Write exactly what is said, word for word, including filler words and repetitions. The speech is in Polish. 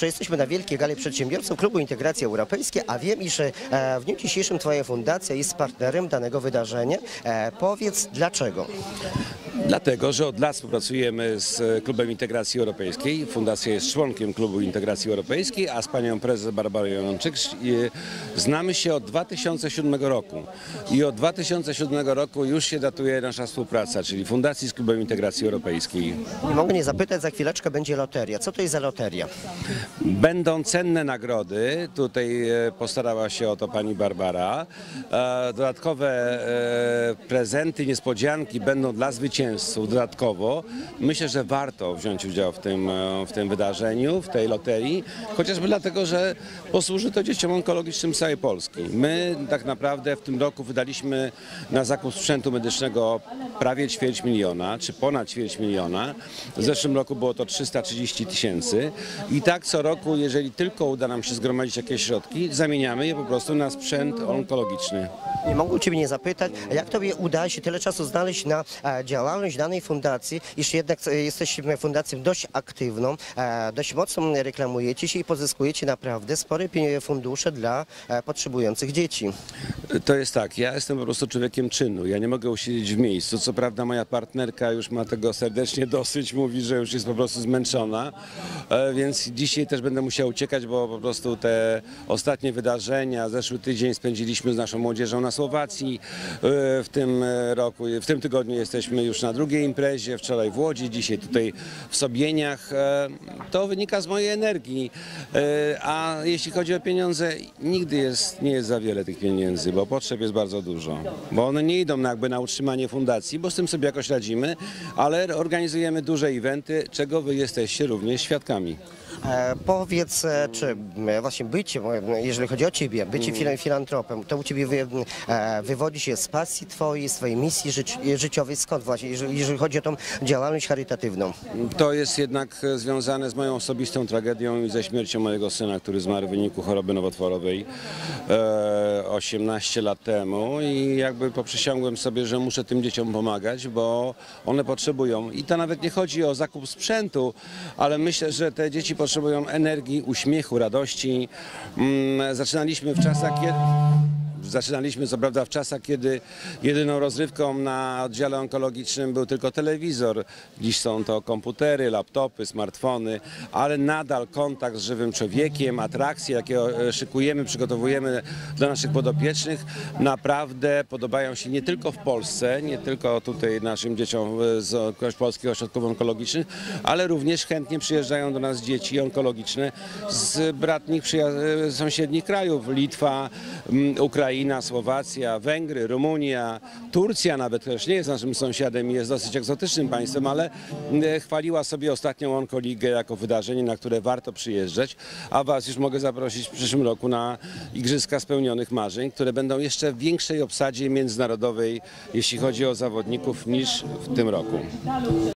że jesteśmy na Wielkiej Gali Przedsiębiorców Klubu Integracji Europejskiej, a wiem, iż w dniu dzisiejszym Twoja fundacja jest partnerem danego wydarzenia. Powiedz dlaczego? Dlatego, że od lat współpracujemy z Klubem Integracji Europejskiej. Fundacja jest członkiem Klubu Integracji Europejskiej, a z panią prezes Barbarą Jończyk znamy się od dwa tysiące siódmego roku. I od dwa tysiące siódmego roku już się datuje nasza współpraca, czyli Fundacji z Klubem Integracji Europejskiej. Nie mogę nie zapytać, za chwileczkę będzie loteria. Co to jest za loteria? Będą cenne nagrody. Tutaj postarała się o to pani Barbara. Dodatkowe prezenty, niespodzianki będą dla zwycięzców. Dodatkowo myślę, że warto wziąć udział w tym, w tym wydarzeniu, w tej loterii, chociażby dlatego, że posłuży to dzieciom onkologicznym z całej Polski. My tak naprawdę w tym roku wydaliśmy na zakup sprzętu medycznego prawie ćwierć miliona, czy ponad ćwierć miliona. W zeszłym roku było to trzysta trzydzieści tysięcy i tak co roku, jeżeli tylko uda nam się zgromadzić jakieś środki, zamieniamy je po prostu na sprzęt onkologiczny. Nie mogę Ciebie nie zapytać, jak Tobie uda się tyle czasu znaleźć na e, działalność danej fundacji, iż jednak e, jesteśmy fundacją dość aktywną, e, dość mocno reklamujecie się i pozyskujecie naprawdę spore fundusze dla e, potrzebujących dzieci. To jest tak, ja jestem po prostu człowiekiem czynu, ja nie mogę usiedzieć w miejscu. Co prawda moja partnerka już ma tego serdecznie dosyć, mówi, że już jest po prostu zmęczona, e, więc dzisiaj też będę musiał uciekać, bo po prostu te ostatnie wydarzenia, zeszły tydzień spędziliśmy z naszą młodzieżą na Słowacji, w tym roku, w tym tygodniu jesteśmy już na drugiej imprezie, wczoraj w Łodzi, dzisiaj tutaj w Sobieniach. To wynika z mojej energii, a jeśli chodzi o pieniądze, nigdy jest, nie jest za wiele tych pieniędzy, bo potrzeb jest bardzo dużo, bo one nie idą jakby na utrzymanie fundacji, bo z tym sobie jakoś radzimy, ale organizujemy duże eventy, czego wy jesteście również świadkami. E, powiedz, czy właśnie bycie, jeżeli chodzi o Ciebie, bycie mm. filantropem, to u Ciebie wy, e, wywodzi się z pasji Twojej, z Twojej misji życi życiowej, skąd właśnie, jeżeli, jeżeli chodzi o tą działalność charytatywną? To jest jednak związane z moją osobistą tragedią i ze śmiercią mojego syna, który zmarł w wyniku choroby nowotworowej e, osiemnaście lat temu i jakby poprzysiągłem sobie, że muszę tym dzieciom pomagać, bo one potrzebują. I to nawet nie chodzi o zakup sprzętu, ale myślę, że te dzieci potrzebują energii, uśmiechu, radości. Zaczynaliśmy w czasach, kiedy... Zaczynaliśmy co prawda w czasach, kiedy jedyną rozrywką na oddziale onkologicznym był tylko telewizor. Dziś są to komputery, laptopy, smartfony, ale nadal kontakt z żywym człowiekiem, atrakcje, jakie szykujemy, przygotowujemy dla naszych podopiecznych, naprawdę podobają się nie tylko w Polsce, nie tylko tutaj naszym dzieciom z polskich ośrodków onkologicznych, ale również chętnie przyjeżdżają do nas dzieci onkologiczne z bratnich sąsiednich krajów, Litwa, Ukraina, Słowacja, Węgry, Rumunia, Turcja nawet, też nie jest naszym sąsiadem i jest dosyć egzotycznym państwem, ale chwaliła sobie ostatnią Onkoligę jako wydarzenie, na które warto przyjeżdżać, a Was już mogę zaprosić w przyszłym roku na Igrzyska Spełnionych Marzeń, które będą jeszcze w większej obsadzie międzynarodowej, jeśli chodzi o zawodników, niż w tym roku.